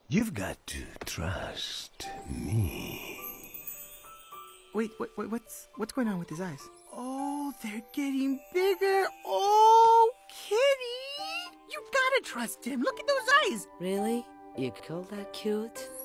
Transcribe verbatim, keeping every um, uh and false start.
You've got to trust me. Wait, wait, wait, what's what's going on with his eyes? Oh, they're getting bigger. Oh, Kitty! You gotta trust him. Look at those eyes. Really? You call that cute?